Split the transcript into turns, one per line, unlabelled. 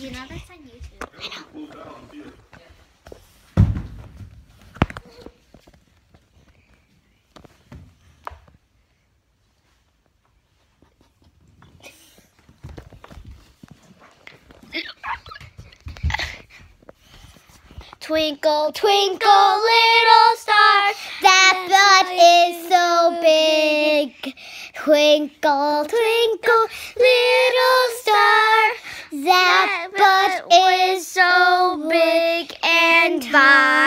You know that's on YouTube.
I know. Twinkle, twinkle, little star, that butt is so big. Twinkle, twinkle, little star, that butt is so big and fine.